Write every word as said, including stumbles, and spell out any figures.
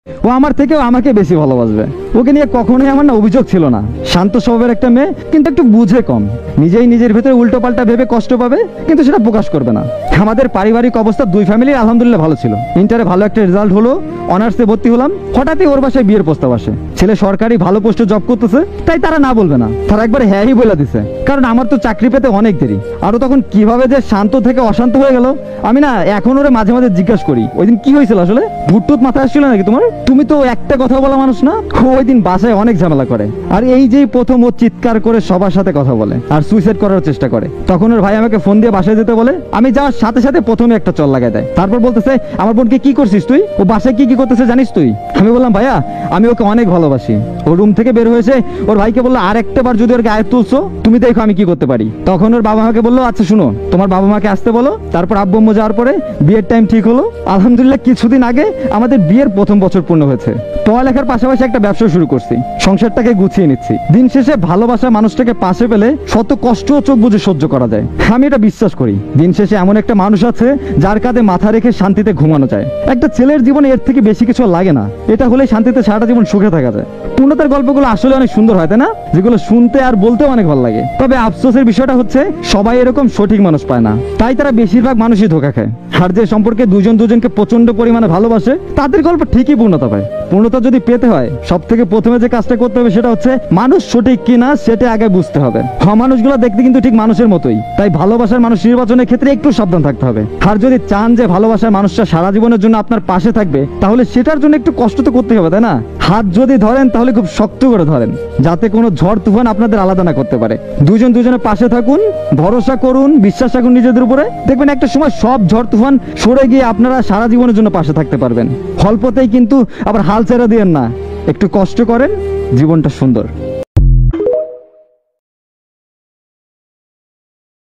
ও আমার থেকেও আমাকে বেশি ভালোবাসবে। ওকে নিয়ে কখনোই আমার না অভিযোগ ছিল না। শান্ত স্বভাবের একটা মেয়ে, কিন্তু একটু বুঝে কম। নিজেই নিজের ভেতরে উল্টো পাল্টা ভেবে কষ্ট পাবে, কিন্তু সেটা প্রকাশ করবে না। আমাদের পারিবারিক অবস্থা দুই ফ্যামিলির আলহামদুলিল্লাহ ভালো ছিল। ইন্টারে ভালো একটা রেজাল্ট হলো, অনার্সে ভর্তি হলাম। হঠাৎই ওর বাসায় বিয়ের প্রস্তাব আসে। ছেলে সরকারি ভালো পোস্টে জব করতেছে, তাই তারা না বলবে না, তারা একবার হ্যাঁই বলে দিছে। কারণ আমার তো চাকরি পেতে অনেক দেরি। আরো তখন কিভাবে যে শান্ত থেকে অশান্ত হয়ে গেল, আমি না এখন ওরে মাঝে মাঝে জিজ্ঞাসা করি, ওই দিন কি হয়েছিল আসলে? ভুট্টুত মাথায় আসছিল নাকি তোমার? তুমি তো একটা কথা বলা মানুষ না। ওই দিন বাসায় অনেক ঝামেলা করে। আর এই যে প্রথম ও চিৎকার করে সবার সাথে কথা বলে আর সুইসাইড করার চেষ্টা করে, তখন ওর ভাই আমাকে ফোন দিয়ে বাসায় যেতে বলে। আমি যাওয়ার সাথে সাথে প্রথমে একটা চল লাগাই দেয়। তারপর বলতেছে, আমার বোনকে কি করছিস তুই? ও বাসায় কি কি করতেছে জানিস তুই? আমি বললাম, ভাইয়া আমি ওকে অনেক ভালোবাসি। ও রুম থেকে বের হয়েছে, ওর ভাইকে বললো, আর একটা বার যদি ওর গায়ে তুলছো তুমি দেখো আমি কি করতে পারি। তখন ওর বাবা মাকে বললো, আচ্ছা শুনো, তোমার বাবা মাকে আসতে বলো। তারপর আব্বু আম্মু যাওয়ার পরে বিয়ের টাইম ঠিক হলো। আলহামদুলিল্লাহ কিছুদিন আগে আমাদের বিয়ের প্রথম বছর পূর্ণ হয়েছে। পড়ালেখার পাশাপাশি একটা ব্যবসা শুরু করছি, সংসারটাকে গুছিয়ে নিচ্ছি। দিন শেষে ভালোবাসা মানুষটাকে পাশে পেলে শত কষ্ট চোখ বুঝে সহ্য করা যায়। আমি এটা বিশ্বাস করি। দিন শেষে এমন একটা মানুষ আছে যার কাঁধে মাথা রেখে শান্তিতে ঘুমানো যায়। একটা ছেলের জীবনে এর থেকে বেশি কিছু লাগে না। এটা হলে শান্তিতে সারাটা জীবন সুখে থাকা যায়। পূর্ণতার গল্পগুলো আসলে অনেক সুন্দর হয়, তাই না? যেগুলো শুনতে আর বলতেও অনেক ভালো লাগে। তবে আফসোসের বিষয়টা হচ্ছে সবাই এরকম সঠিক মানুষ পায় না, তাই তারা বেশিরভাগ মানুষই ধোঁকা খায়। আর যে সম্পর্কে দুজন দুজনকে প্রচন্ড পরিমাণে ভালোবাসে তাদের গল্প ঠিকই পূর্ণতা পায়। পূর্ণতা যদি পেতে হয় সব থেকে প্রথমে যে কাজটা করতে হবে সেটা হচ্ছে মানুষ সঠিক কিনা সেটা আগে বুঝতে হবে। হ্যাঁ, মানুষগুলো দেখতে কিন্তু ঠিক মানুষের মতোই, তাই ভালোবাসার মানুষ নির্বাচনের ক্ষেত্রে একটু সাবধান থাকতে হবে। আর যদি চান যে ভালোবাসার মানুষটা সারা জীবনের জন্য আপনার পাশে থাকবে, তাহলে সেটার জন্য একটু কষ্ট তো করতে হবে, তাই না? হাত যদি ধরেন তাহলে খুব শক্ত করে ধরেন, যাতে কোনো ঝড় তুফান আপনাদের আলাদা না করতে পারে। দুজন দুজনের পাশে থাকুন, ভরসা করুন, বিশ্বাস রাখুন নিজেদের উপরে। দেখবেন একটা সময় সব ঝড় তুফান সরে গিয়ে আপনারা সারা জীবনের জন্য পাশে থাকতে পারবেন। অল্পতেই কিন্তু আবার হাল ছেড়ে দিয়েন না, একটু কষ্ট করেন, জীবনটা সুন্দর।